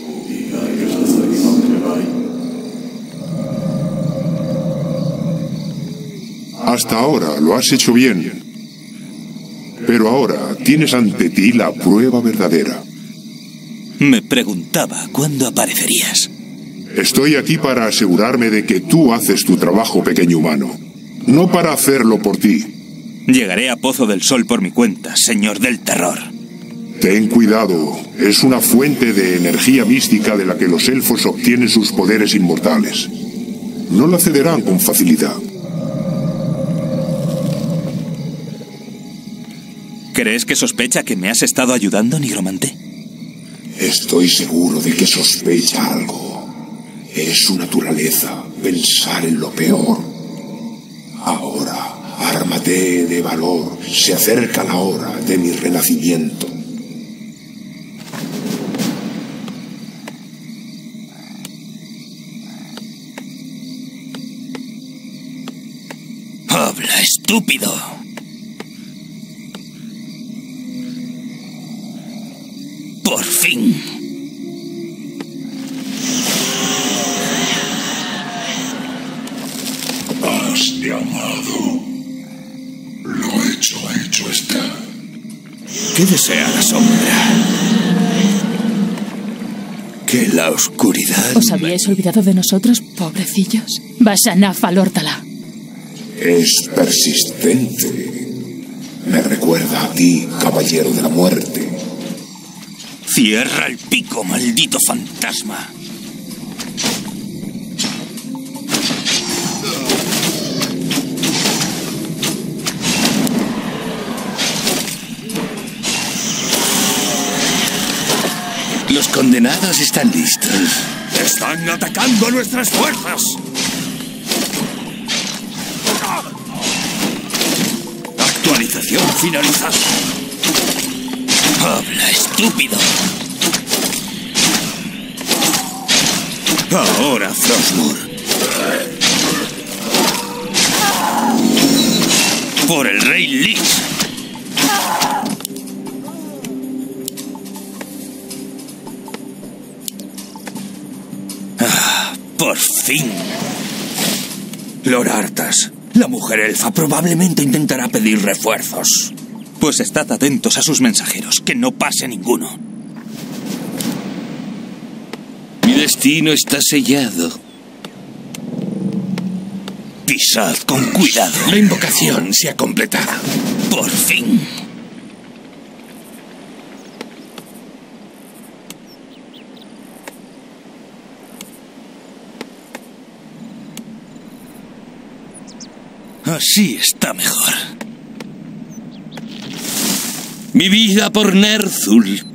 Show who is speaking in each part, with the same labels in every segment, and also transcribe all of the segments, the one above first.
Speaker 1: Hasta ahora lo has hecho bien. Pero ahora tienes ante ti la prueba verdadera.
Speaker 2: Me preguntaba cuándo aparecerías.
Speaker 1: Estoy aquí para asegurarme de que tú haces tu trabajo, pequeño humano. No para hacerlo por ti.
Speaker 2: Llegaré a Pozo del Sol por mi cuenta, señor del terror.
Speaker 1: Ten cuidado. Es una fuente de energía mística de la que los elfos obtienen sus poderes inmortales. No la cederán con facilidad.
Speaker 2: ¿Crees que sospecha que me has estado ayudando, nigromante?
Speaker 1: Estoy seguro de que sospecha algo. Es su naturaleza pensar en lo peor. Ahora, ármate de valor. Se acerca la hora de mi renacimiento.
Speaker 2: ¡Habla, estúpido! ¡Por fin!
Speaker 3: Has llamado. Lo hecho está.
Speaker 2: ¿Qué desea la sombra? Que la oscuridad...
Speaker 4: ¿Os habíais olvidado de nosotros, pobrecillos? Bashanaf al-Órtala.
Speaker 1: Es persistente. Me recuerda a ti, caballero de la muerte.
Speaker 2: Cierra el pico, maldito fantasma. Los condenados están listos. ¡Están atacando a nuestras fuerzas! Actualización finalizada. ¡Habla, estúpido! Ahora, Frostmourne. Por el rey Lich. ¡Por fin! Lord Arthas, la mujer elfa probablemente intentará pedir refuerzos. Pues estad atentos a sus mensajeros, que no pase ninguno. Mi destino está sellado. Pisad con cuidado.
Speaker 3: La invocación se ha completado.
Speaker 2: ¡Por fin! Así está mejor. Mi vida por Ner'zhul.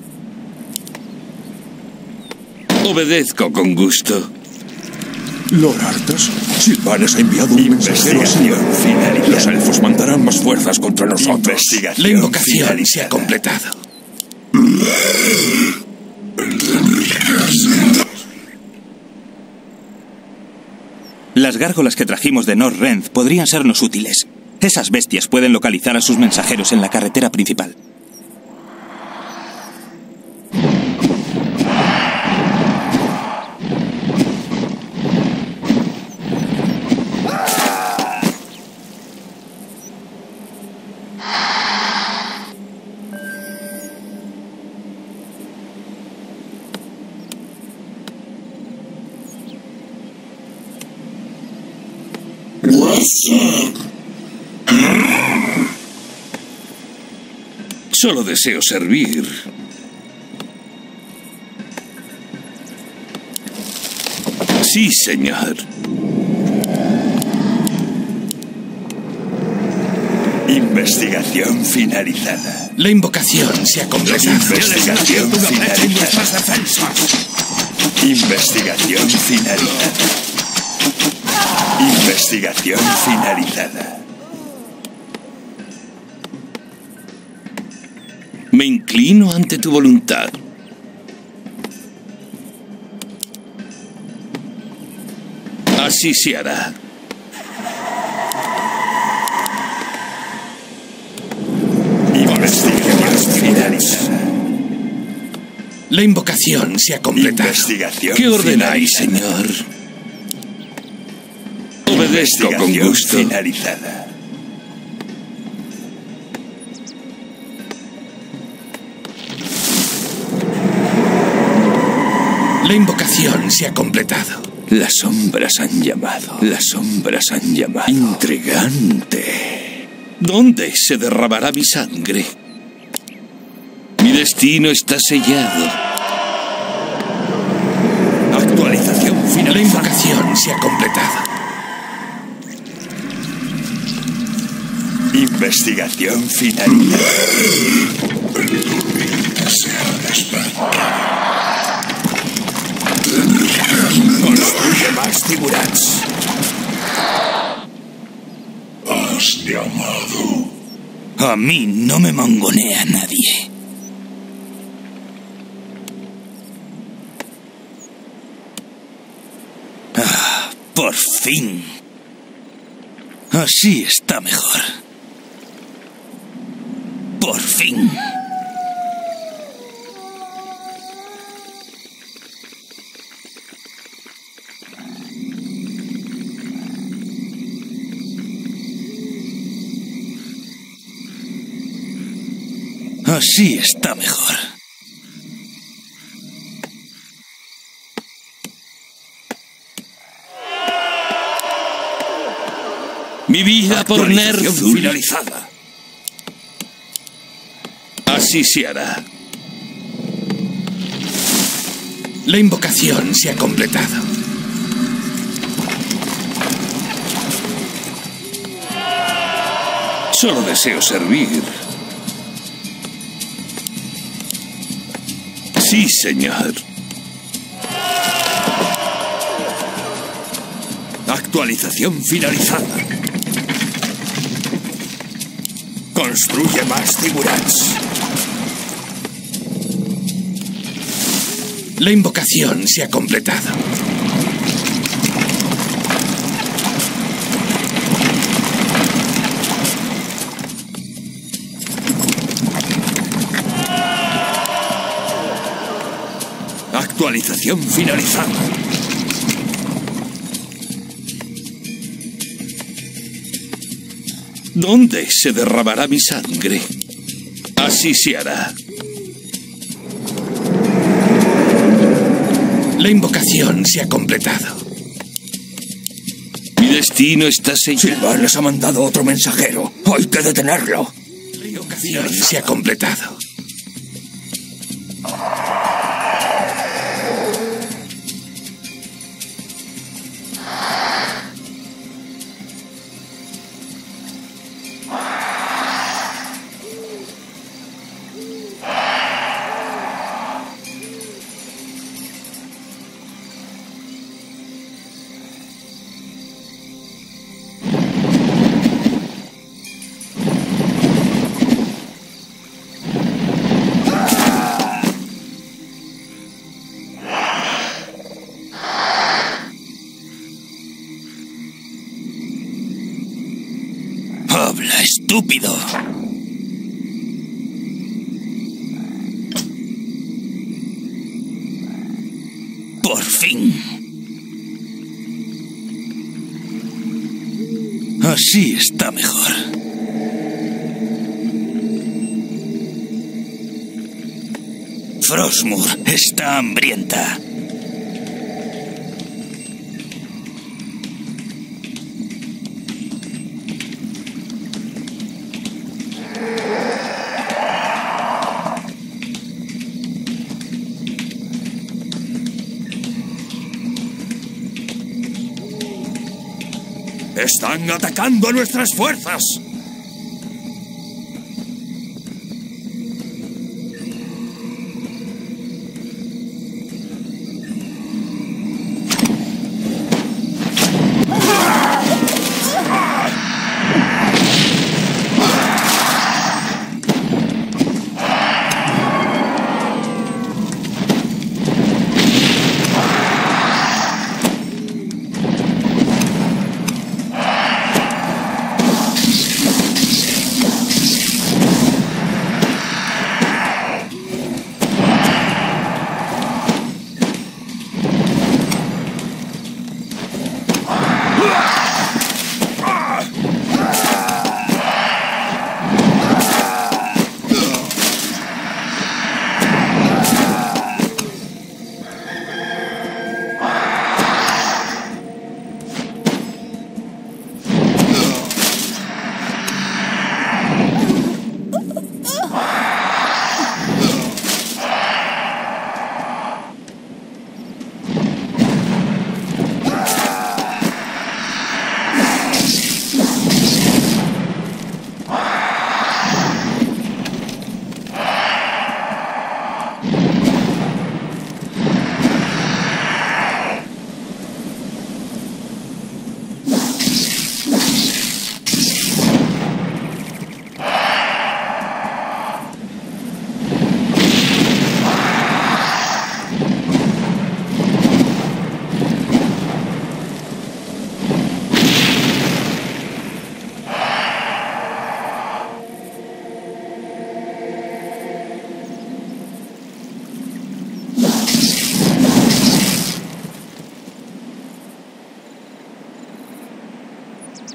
Speaker 2: Obedezco con gusto.
Speaker 5: Lord Arthas, Sylvanas ha enviado un mensajero. Los elfos mandarán más fuerzas contra nosotros.
Speaker 3: La invocación se ha completado.
Speaker 2: Las gárgolas que trajimos de Northrend podrían sernos útiles. Esas bestias pueden localizar a sus mensajeros en la carretera principal.
Speaker 3: Solo deseo servir. Sí, señor.
Speaker 2: Investigación finalizada.
Speaker 3: La invocación se ha completado.
Speaker 2: Investigación finalizada. Investigación finalizada. Investigación finalizada.
Speaker 3: Me inclino ante tu voluntad. Así se hará.
Speaker 2: Investigación finalizada.
Speaker 3: La invocación se ha completado.
Speaker 6: Investigación
Speaker 3: ¿Qué ordenáis,
Speaker 6: finalizada.
Speaker 3: señor? Obedezco con
Speaker 6: Investigación
Speaker 3: gusto.
Speaker 6: finalizada.
Speaker 3: La invocación se ha completado.
Speaker 6: Las sombras han llamado. Las sombras han llamado.
Speaker 3: Intrigante. ¿Dónde se derramará mi sangre? Mi destino está sellado.
Speaker 6: Actualización finalizada.
Speaker 3: La invocación se ha completado.
Speaker 6: Investigación finalizada. Construye más tiburats.
Speaker 1: Has llamado.
Speaker 2: A mí no me mangonea nadie. Ah, por fin. Así está mejor. Por fin. Así está mejor.
Speaker 3: Mi vida por
Speaker 6: Actualización
Speaker 3: Ner'zhul.
Speaker 6: finalizada.
Speaker 3: Así se hará. La invocación se ha completado. Solo deseo servir. Sí, señor.
Speaker 6: Actualización finalizada. Construye más tiburats.
Speaker 3: La invocación se ha completado.
Speaker 6: Actualización finalizada.
Speaker 3: ¿Dónde se derramará mi sangre? Así se hará. La invocación se ha completado. Mi destino está sellado.
Speaker 6: Silvan les ha mandado otro mensajero. Hay que detenerlo.
Speaker 3: La invocación se ha completado.
Speaker 2: Habla, estúpido. Por fin. Así está mejor. Frostmour está hambrienta.
Speaker 6: ¡Están atacando a nuestras fuerzas!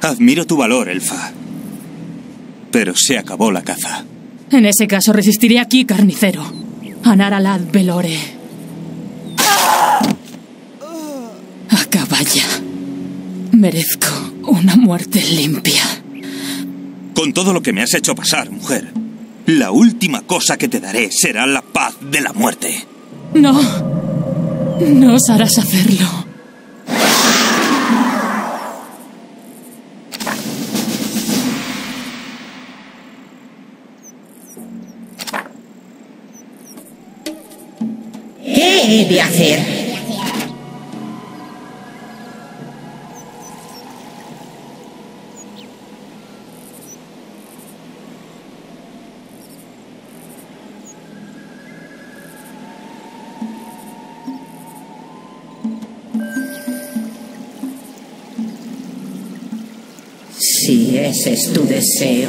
Speaker 2: Admiro tu valor, elfa. Pero se acabó la caza.
Speaker 4: En ese caso resistiré aquí, carnicero. Anaralad Velore. Acaba ya. Merezco una muerte limpia.
Speaker 2: Con todo lo que me has hecho pasar, mujer, la última cosa que te daré será la paz de la muerte.
Speaker 4: No. No osarás hacerlo.
Speaker 7: ¿Qué he de hacer? Si ese es tu deseo.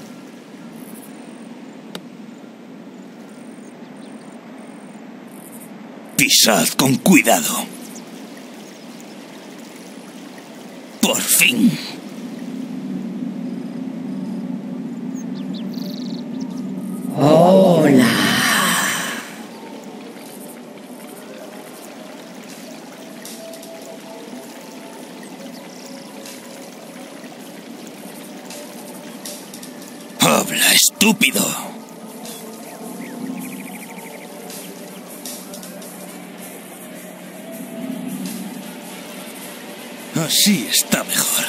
Speaker 2: Pisad con cuidado. Por fin.
Speaker 7: Hola.
Speaker 2: Habla, estúpido. Así está mejor.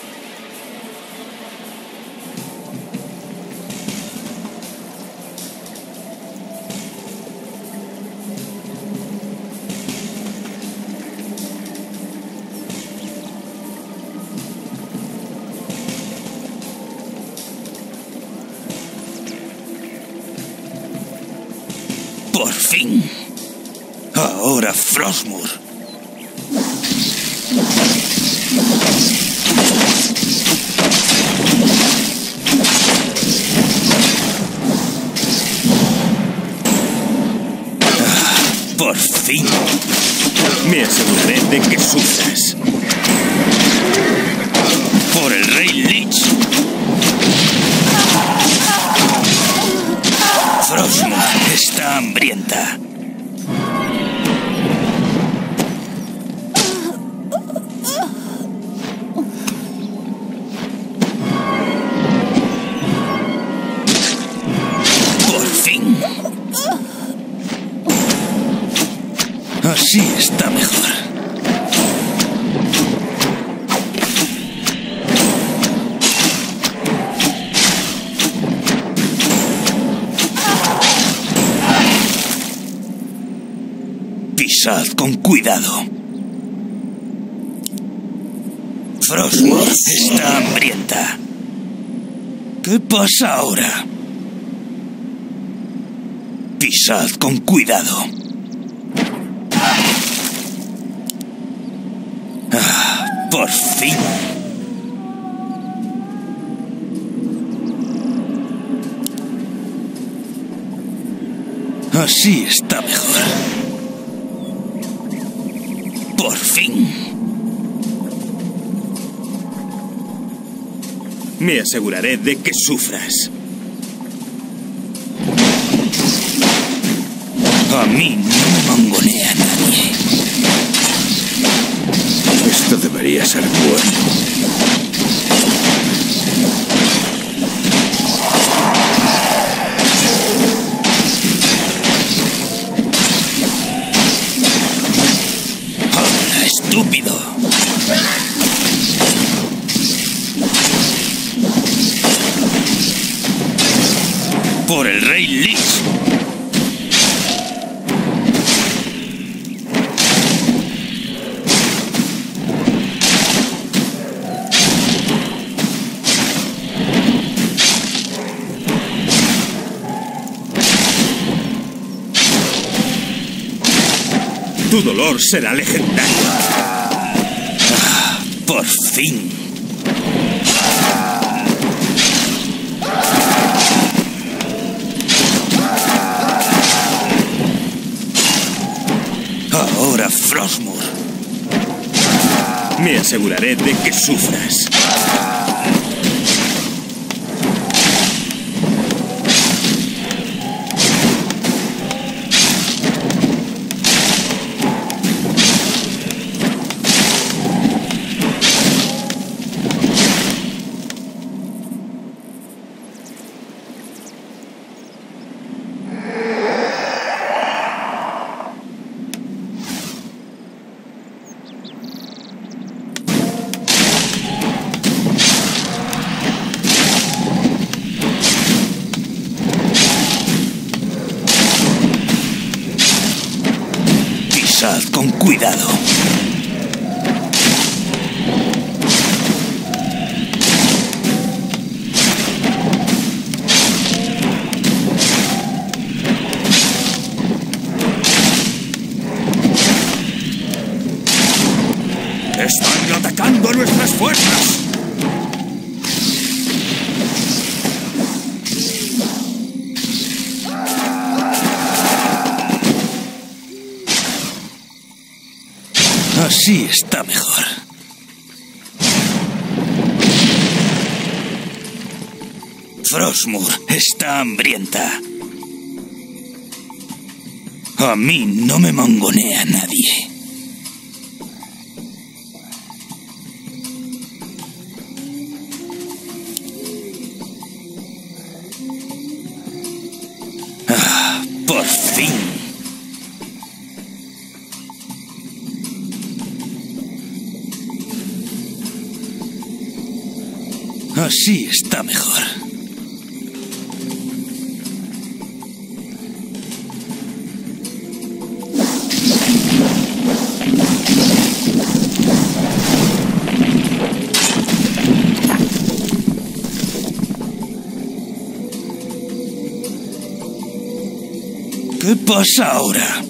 Speaker 2: Por fin. Ahora Frostmourne. Por fin. Me aseguraré de que sufras. Por el Rey Lich. Frostmourne está hambrienta. Por fin. Así está mejor. Pisad con cuidado. Frostmourne está hambrienta. ¿Qué pasa ahora? Pisad con cuidado. Por fin. Así está mejor. Por fin. Me aseguraré de que sufras. A mí no me mangonea nadie.
Speaker 3: Esto debería ser bueno.
Speaker 2: ¡Habla, estúpido! Por el Rey Lich. Tu dolor será legendario. Por fin. Ahora Frostmourne. Me aseguraré de que sufras. con cuidado.
Speaker 3: ¡Están atacando a nuestras fuerzas!
Speaker 2: Así está mejor. Frostmourne está hambrienta. A mí no me mangonea nadie. Ah, por fin. Así está mejor. ¿Qué pasa ahora?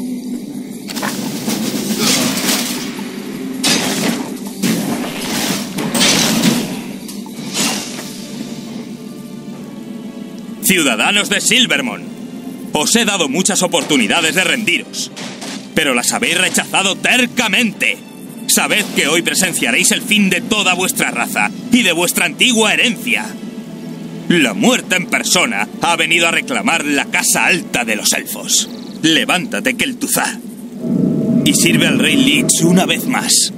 Speaker 2: Ciudadanos de Silvermont, os he dado muchas oportunidades de rendiros, pero las habéis rechazado tercamente. Sabed que hoy presenciaréis el fin de toda vuestra raza y de vuestra antigua herencia. La muerte en persona ha venido a reclamar la casa alta de los elfos. Levántate, Kel'Thuzad, y sirve al rey Lich una vez más.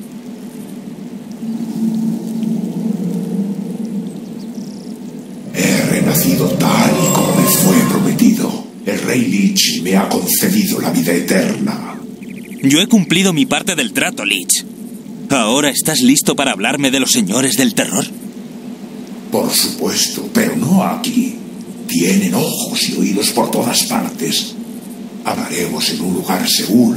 Speaker 1: He renacido tal y como me fue prometido. El rey Lich me ha concedido la vida eterna.
Speaker 2: Yo he cumplido mi parte del trato, Lich. ¿Ahora estás listo para hablarme de los señores del terror?
Speaker 1: Por supuesto, pero no aquí. Tienen ojos y oídos por todas partes. Hablaremos en un lugar seguro.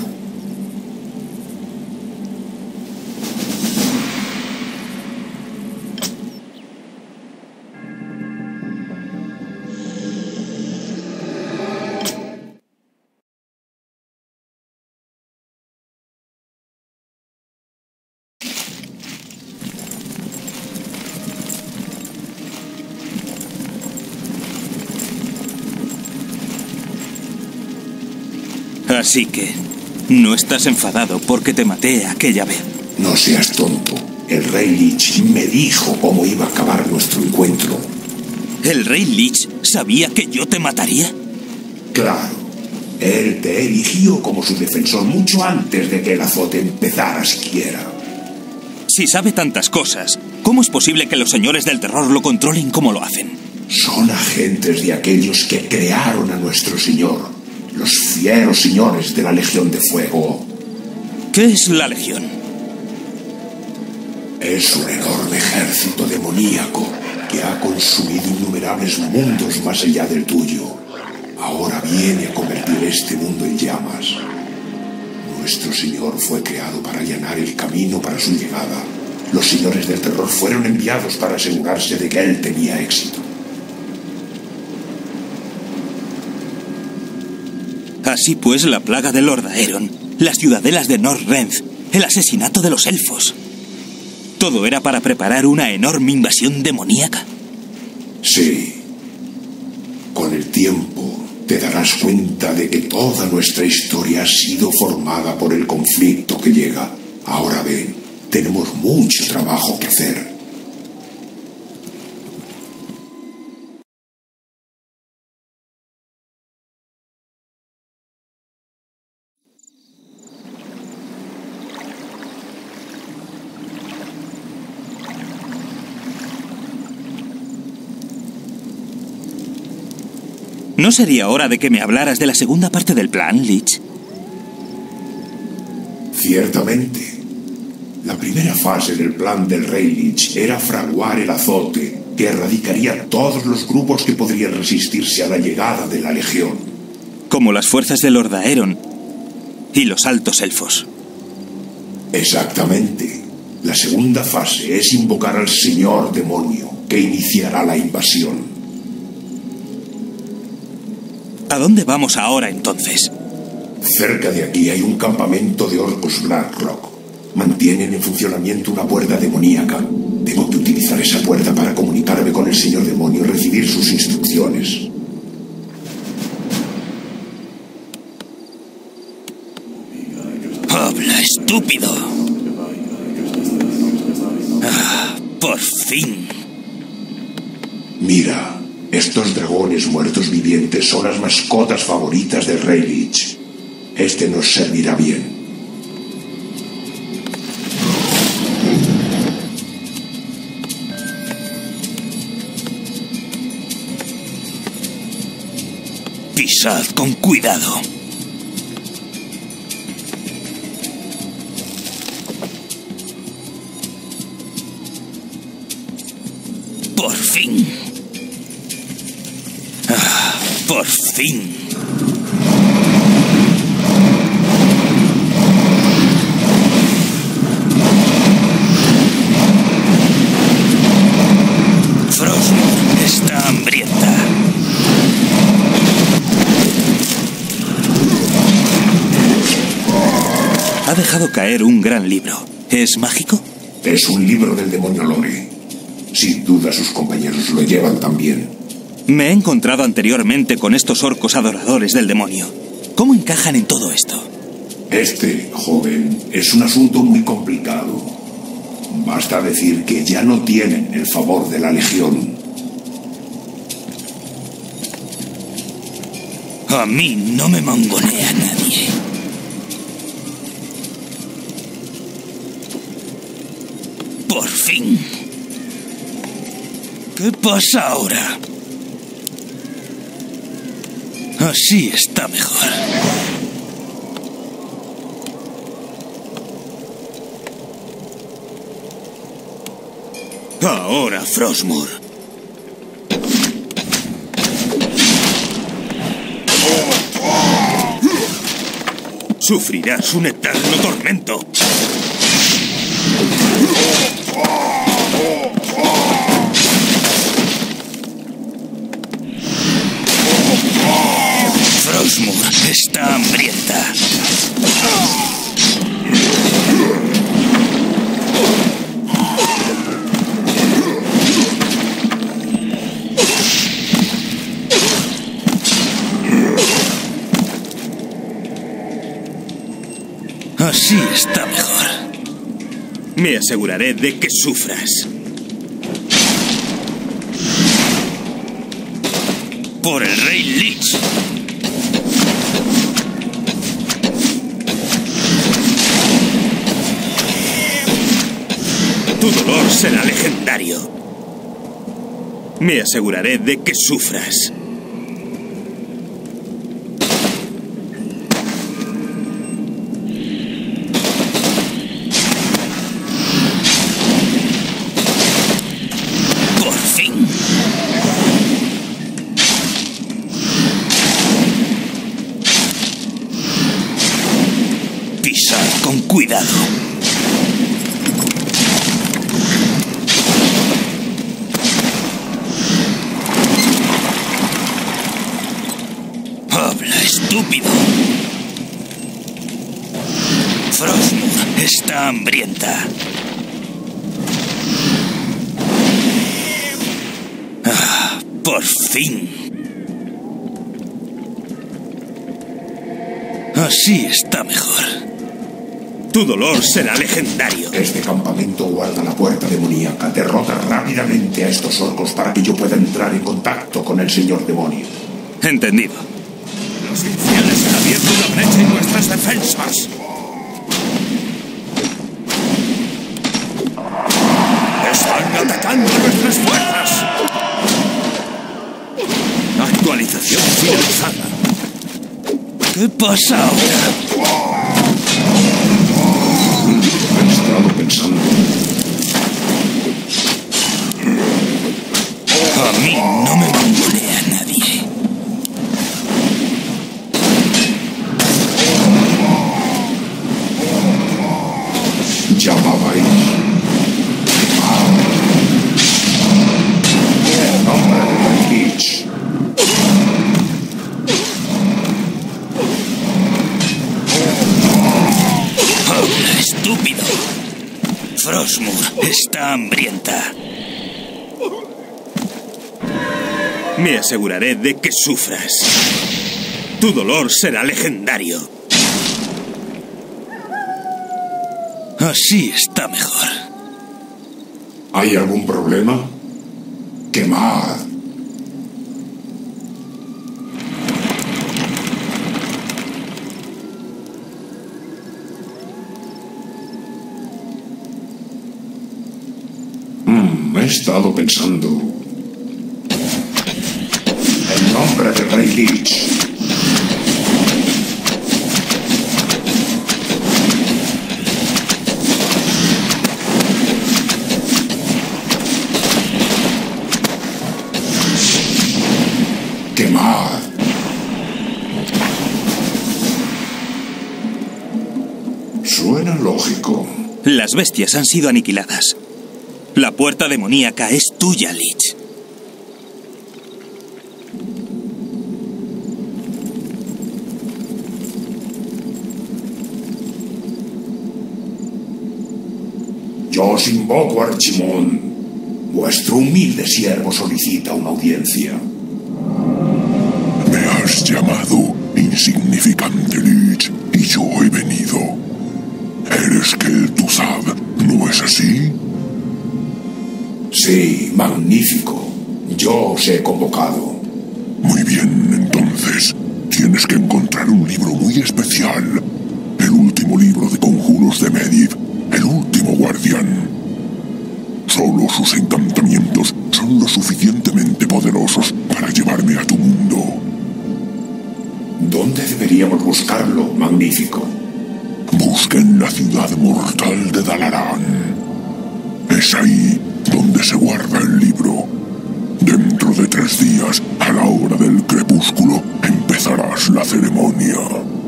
Speaker 2: Así que no estás enfadado porque te maté aquella vez.
Speaker 1: No seas tonto. El rey Lich me dijo cómo iba a acabar nuestro encuentro.
Speaker 2: ¿El rey Lich sabía que yo te mataría?
Speaker 1: Claro. Él te eligió como su defensor mucho antes de que el azote empezara siquiera.
Speaker 2: Si sabe tantas cosas, ¿cómo es posible que los señores del terror lo controlen como lo hacen?
Speaker 1: Son agentes de aquellos que crearon a nuestro señor. Los fieros señores de la Legión de Fuego.
Speaker 2: ¿Qué es la Legión?
Speaker 1: Es un enorme ejército demoníaco que ha consumido innumerables mundos más allá del tuyo. Ahora viene a convertir este mundo en llamas. Nuestro señor fue creado para allanar el camino para su llegada. Los señores del terror fueron enviados para asegurarse de que él tenía éxito.
Speaker 2: Así pues, la plaga de Lord Aeron, las ciudadelas de Northrend, el asesinato de los elfos. ¿Todo era para preparar una enorme invasión demoníaca?
Speaker 1: Sí. Con el tiempo te darás cuenta de que toda nuestra historia ha sido formada por el conflicto que llega. Ahora ven, tenemos mucho trabajo que hacer.
Speaker 2: ¿No sería hora de que me hablaras de la segunda parte del plan, Lich?
Speaker 1: Ciertamente. La primera fase del plan del rey Lich era fraguar el azote que erradicaría todos los grupos que podrían resistirse a la llegada de la Legión.
Speaker 2: Como las fuerzas de Lord Aeron y los altos elfos.
Speaker 1: Exactamente. La segunda fase es invocar al señor demonio, que iniciará la invasión.
Speaker 2: ¿A dónde vamos ahora, entonces?
Speaker 1: Cerca de aquí hay un campamento de orcos Blackrock. Mantienen en funcionamiento una puerta demoníaca. Tengo que utilizar esa puerta para comunicarme con el señor demonio y recibir sus instrucciones.
Speaker 2: ¡Habla, estúpido! ¡Ah, por fin!
Speaker 1: Mira, estos dragones muertos vivientes son las mascotas favoritas del Rey Lich. Este nos servirá bien.
Speaker 2: Pisad con cuidado. Por fin. Ah, por fin. Frostmourne está hambrienta. Ha dejado caer un gran libro. ¿Es mágico?
Speaker 1: Es un libro del demonio Lore. Sin duda sus compañeros lo llevan también.
Speaker 2: Me he encontrado anteriormente con estos orcos adoradores del demonio. ¿Cómo encajan en todo esto?
Speaker 1: Este, joven, es un asunto muy complicado. Basta decir que ya no tienen el favor de la Legión.
Speaker 2: A mí no me mangonea nadie. Por fin. ¿Qué pasa ahora? Así está mejor. Ahora, Frostmourne. Sufrirás un eterno tormento. Frostmourne está hambrienta. Así está mejor. Me aseguraré de que sufras. Por el Rey Lich. Tu dolor será legendario. Me aseguraré de que sufras. Por fin. Pisad con cuidado. Habla, estúpido. Frostmourne está hambrienta. Ah, por fin. Así está mejor. Tu dolor será legendario.
Speaker 1: Este campamento guarda la puerta demoníaca. Derrota rápidamente a estos orcos para que yo pueda entrar en contacto con el señor demonio.
Speaker 2: Entendido.
Speaker 3: Los infieles han abierto una brecha en nuestras defensas. Están atacando a nuestras fuerzas. Actualización finalizada.
Speaker 2: ¿Qué pasa ahora?
Speaker 1: He estado pensando.
Speaker 2: A mí no me mangonea nadie. Está hambrienta. Me aseguraré de que sufras. Tu dolor será legendario. Así está mejor.
Speaker 1: ¿Hay algún problema? Quemad. He estado pensando. En nombre del Rey Lich. Quemad. Suena lógico.
Speaker 2: Las bestias han sido aniquiladas. La puerta demoníaca es tuya, Lich.
Speaker 1: Yo os invoco, Archimón. Vuestro humilde siervo solicita una audiencia.
Speaker 5: Me has llamado insignificante, Lich, y yo he venido. ¿Eres Kel'Thuzad? ¿No es así?
Speaker 1: Sí, magnífico. Yo os he convocado.
Speaker 5: Muy bien, entonces. Tienes que encontrar un libro muy especial. El último libro de conjuros de Medivh. El último guardián. Solo sus encantamientos son lo suficientemente poderosos para llevarme a tu mundo.
Speaker 1: ¿Dónde deberíamos buscarlo, magnífico?
Speaker 5: Busca en la ciudad mortal de Dalaran. Es ahí donde se guarda el libro. Dentro de 3 días, a la hora del crepúsculo, empezarás la ceremonia.